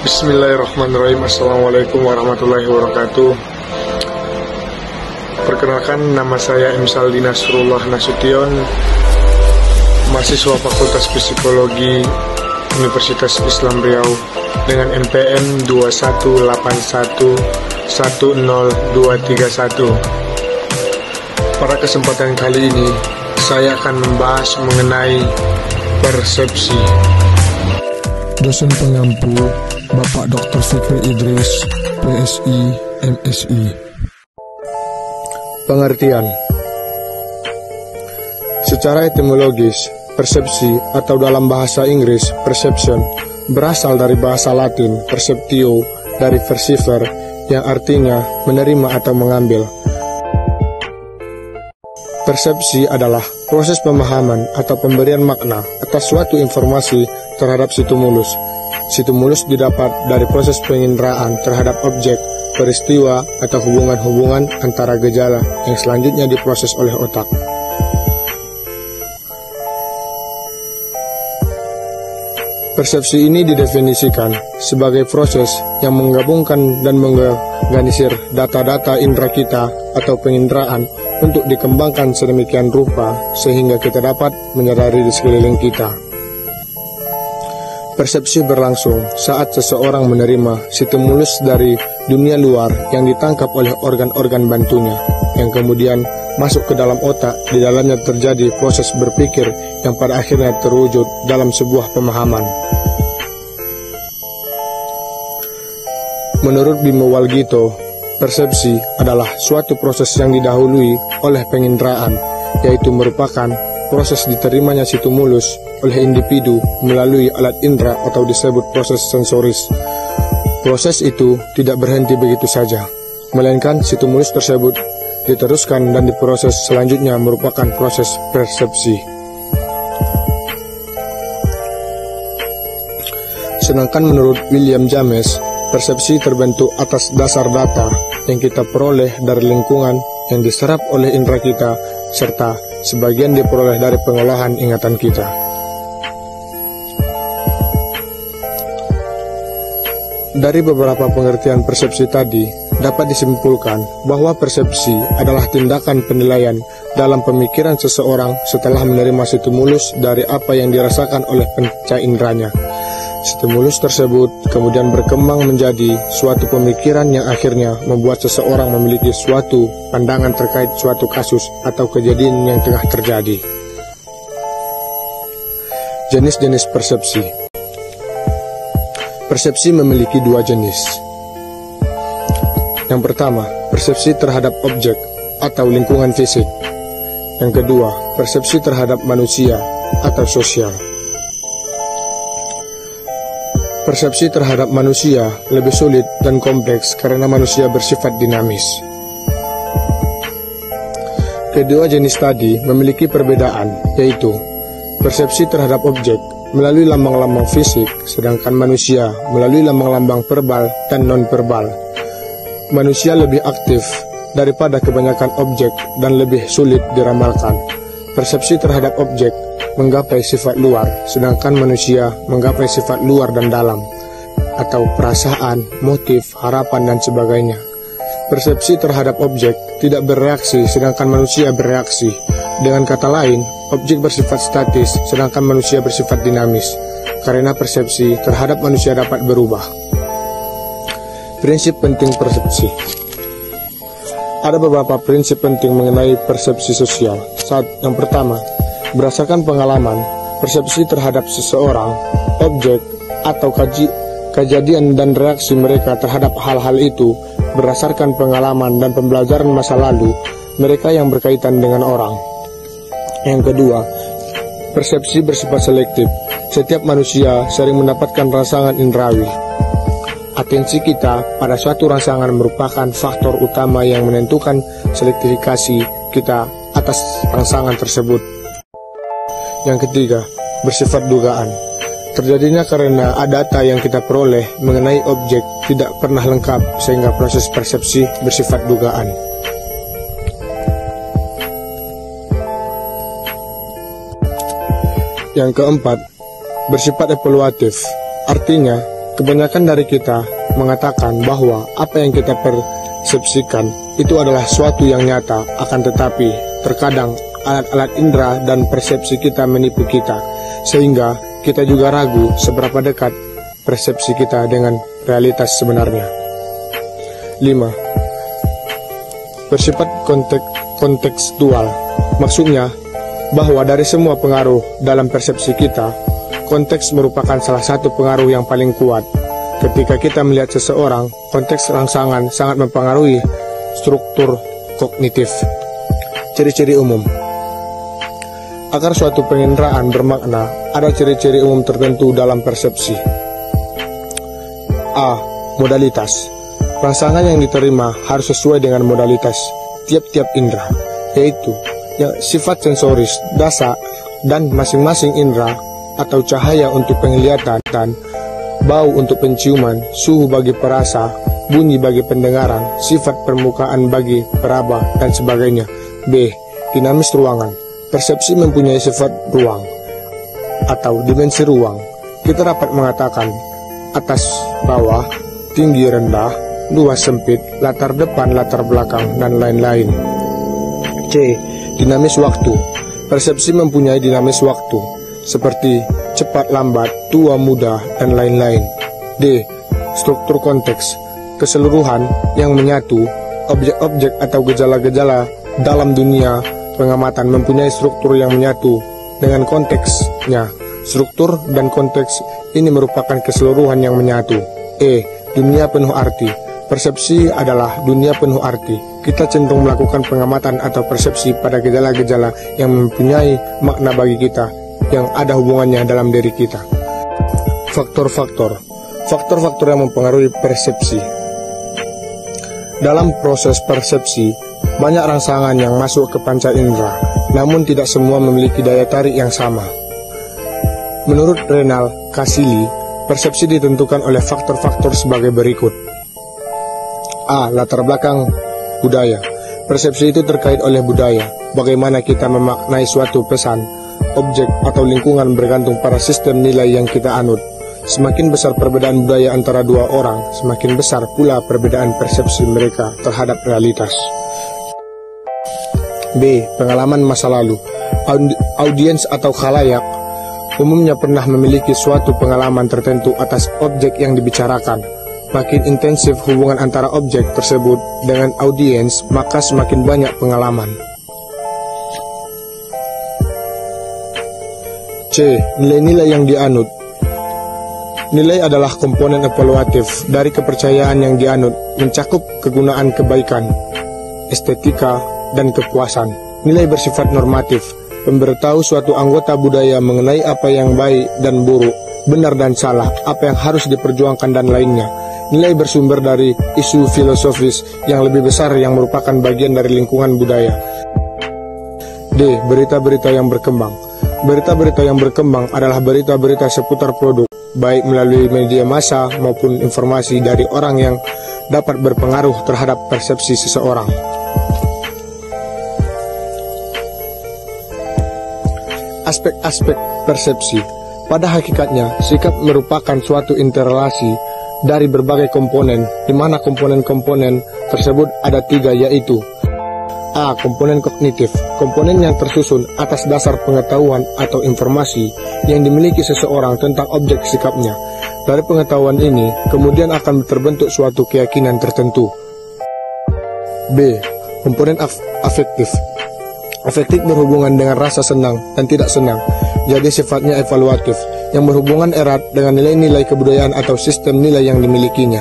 Bismillahirrahmanirrahim. Assalamualaikum warahmatullahi wabarakatuh. Perkenalkan, nama saya Imsaldi Nasrullah Nasution, mahasiswa Fakultas Psikologi Universitas Islam Riau dengan NPM 218110231. Pada kesempatan kali ini, saya akan membahas mengenai persepsi. Dosen pengampu Bapak Dr. Fikri Idris, PSI, MSI. Pengertian. Secara etimologis, persepsi atau dalam bahasa Inggris perception berasal dari bahasa Latin perceptio dari versiver yang artinya menerima atau mengambil. Persepsi adalah proses pemahaman atau pemberian makna atas suatu informasi terhadap stimulus. Stimulus didapat dari proses penginderaan terhadap objek, peristiwa, atau hubungan-hubungan antara gejala yang selanjutnya diproses oleh otak. Persepsi ini didefinisikan sebagai proses yang menggabungkan dan mengorganisir data-data indera kita atau penginderaan untuk dikembangkan sedemikian rupa sehingga kita dapat menyadari di sekeliling kita. Persepsi berlangsung saat seseorang menerima stimulus dari dunia luar yang ditangkap oleh organ-organ bantunya, yang kemudian masuk ke dalam otak. Di dalamnya terjadi proses berpikir yang pada akhirnya terwujud dalam sebuah pemahaman. Menurut Bimo Walgito, persepsi adalah suatu proses yang didahului oleh penginderaan, yaitu merupakan proses diterimanya stimulus oleh individu melalui alat indera atau disebut proses sensoris. Proses itu tidak berhenti begitu saja, melainkan stimulus tersebut diteruskan dan diproses selanjutnya merupakan proses persepsi. Sedangkan menurut William James, persepsi terbentuk atas dasar data yang kita peroleh dari lingkungan yang diserap oleh indera kita, serta sebagian diperoleh dari pengolahan ingatan kita. Dari beberapa pengertian persepsi tadi, dapat disimpulkan bahwa persepsi adalah tindakan penilaian dalam pemikiran seseorang setelah menerima stimulus dari apa yang dirasakan oleh panca inderanya. Stimulus tersebut kemudian berkembang menjadi suatu pemikiran yang akhirnya membuat seseorang memiliki suatu pandangan terkait suatu kasus atau kejadian yang tengah terjadi. Jenis-jenis persepsi. Persepsi memiliki dua jenis. Yang pertama, persepsi terhadap objek atau lingkungan fisik. Yang kedua, persepsi terhadap manusia atau sosial. Persepsi terhadap manusia lebih sulit dan kompleks karena manusia bersifat dinamis. Kedua jenis tadi memiliki perbedaan, yaitu persepsi terhadap objek melalui lambang-lambang fisik, sedangkan manusia melalui lambang-lambang verbal dan non-verbal. Manusia lebih aktif daripada kebanyakan objek dan lebih sulit diramalkan. Persepsi terhadap objek menggapai sifat luar, sedangkan manusia menggapai sifat luar dan dalam, atau perasaan, motif, harapan, dan sebagainya. Persepsi terhadap objek tidak bereaksi, sedangkan manusia bereaksi. Dengan kata lain, objek bersifat statis, sedangkan manusia bersifat dinamis, karena persepsi terhadap manusia dapat berubah. Prinsip penting persepsi. Ada beberapa prinsip penting mengenai persepsi sosial. Yang pertama, berdasarkan pengalaman, persepsi terhadap seseorang, objek, atau kejadian dan reaksi mereka terhadap hal-hal itu berdasarkan pengalaman dan pembelajaran masa lalu mereka yang berkaitan dengan orang. Yang kedua, persepsi bersifat selektif. Setiap manusia sering mendapatkan rangsangan indrawi. Atensi kita pada suatu rangsangan merupakan faktor utama yang menentukan selektifikasi kita atas rangsangan tersebut. Yang ketiga, bersifat dugaan. Terjadinya karena data yang kita peroleh mengenai objek tidak pernah lengkap sehingga proses persepsi bersifat dugaan. Yang keempat, bersifat evaluatif. Artinya, Kebanyakan dari kita mengatakan bahwa apa yang kita persepsikan itu adalah suatu yang nyata, akan tetapi terkadang alat-alat indera dan persepsi kita menipu kita, sehingga kita juga ragu seberapa dekat persepsi kita dengan realitas sebenarnya. 5. Bersifat kontekstual. Maksudnya bahwa dari semua pengaruh dalam persepsi kita, konteks merupakan salah satu pengaruh yang paling kuat. Ketika kita melihat seseorang, konteks rangsangan sangat mempengaruhi struktur kognitif. Ciri-ciri umum. Agar suatu penginderaan bermakna, ada ciri-ciri umum tertentu dalam persepsi. A. Modalitas. Rangsangan yang diterima harus sesuai dengan modalitas tiap-tiap indera, yaitu yang sifat sensoris dasar dan masing-masing indera, atau cahaya untuk penglihatan, bau untuk penciuman, suhu bagi perasa, bunyi bagi pendengaran, sifat permukaan bagi peraba, dan sebagainya. B. Dinamis ruangan. Persepsi mempunyai sifat ruang atau dimensi ruang. Kita dapat mengatakan atas bawah, tinggi rendah, luas sempit, latar depan latar belakang, dan lain-lain. C. Dinamis waktu. Persepsi mempunyai dinamis waktu, seperti cepat lambat, tua muda, dan lain-lain. D. Struktur konteks. Keseluruhan yang menyatu, objek-objek atau gejala-gejala dalam dunia pengamatan mempunyai struktur yang menyatu dengan konteksnya. Struktur dan konteks ini merupakan keseluruhan yang menyatu. E. Dunia penuh arti. Persepsi adalah dunia penuh arti. Kita cenderung melakukan pengamatan atau persepsi pada gejala-gejala yang mempunyai makna bagi kita, yang ada hubungannya dalam diri kita. Faktor-faktor yang mempengaruhi persepsi. Dalam proses persepsi, banyak rangsangan yang masuk ke panca indera, namun tidak semua memiliki daya tarik yang sama. Menurut Renal Kasili, persepsi ditentukan oleh faktor-faktor sebagai berikut. A. Latar belakang budaya. Persepsi itu terkait oleh budaya, bagaimana kita memaknai suatu pesan, objek, atau lingkungan bergantung pada sistem nilai yang kita anut. Semakin besar perbedaan budaya antara dua orang, semakin besar pula perbedaan persepsi mereka terhadap realitas. B. Pengalaman masa lalu. Audiens atau khalayak umumnya pernah memiliki suatu pengalaman tertentu atas objek yang dibicarakan. Makin intensif hubungan antara objek tersebut dengan audiens, maka semakin banyak pengalaman. C. Nilai-nilai yang dianut. Nilai adalah komponen evaluatif dari kepercayaan yang dianut, mencakup kegunaan kebaikan, estetika, dan kepuasan. Nilai bersifat normatif, memberitahu suatu anggota budaya mengenai apa yang baik dan buruk, benar dan salah, apa yang harus diperjuangkan, dan lainnya. Nilai bersumber dari isu filosofis yang lebih besar yang merupakan bagian dari lingkungan budaya. D. Berita-berita yang berkembang. Berita-berita yang berkembang adalah berita-berita seputar produk, baik melalui media massa maupun informasi dari orang yang dapat berpengaruh terhadap persepsi seseorang. Aspek-aspek persepsi. Pada hakikatnya, sikap merupakan suatu interrelasi dari berbagai komponen, di mana komponen-komponen tersebut ada 3, yaitu A. Komponen kognitif. Komponen yang tersusun atas dasar pengetahuan atau informasi yang dimiliki seseorang tentang objek sikapnya. Dari pengetahuan ini, kemudian akan terbentuk suatu keyakinan tertentu. B. Komponen afektif. Afektif berhubungan dengan rasa senang dan tidak senang, jadi sifatnya evaluatif, yang berhubungan erat dengan nilai-nilai kebudayaan atau sistem nilai yang dimilikinya.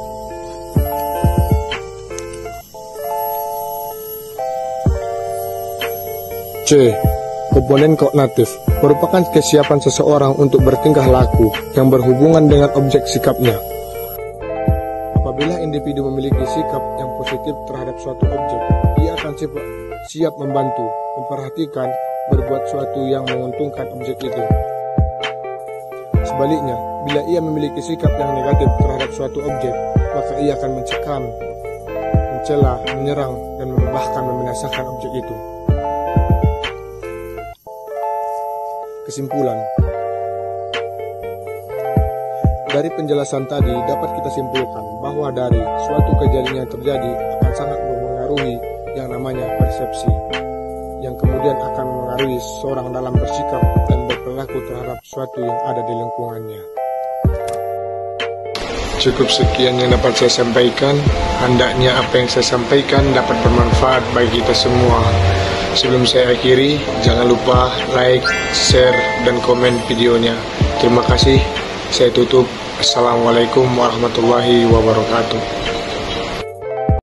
C. Komponen kognitif merupakan kesiapan seseorang untuk bertingkah laku yang berhubungan dengan objek sikapnya. Apabila individu memiliki sikap yang positif terhadap suatu objek, ia akan siap membantu, memperhatikan, berbuat sesuatu yang menguntungkan objek itu. Sebaliknya, bila ia memiliki sikap yang negatif terhadap suatu objek, maka ia akan mencekam, mencela, menyerang, dan bahkan membinasakan objek itu. Kesimpulan. Dari penjelasan tadi dapat kita simpulkan bahwa dari suatu kejadian yang terjadi akan sangat mempengaruhi yang namanya persepsi, yang kemudian akan mengaruhi seorang dalam bersikap dan berperilaku terhadap sesuatu yang ada di lingkungannya. Cukup sekian yang dapat saya sampaikan. Hendaknya apa yang saya sampaikan dapat bermanfaat bagi kita semua. Sebelum saya akhiri, jangan lupa like, share, dan komen videonya. Terima kasih. Saya tutup. Assalamualaikum warahmatullahi wabarakatuh.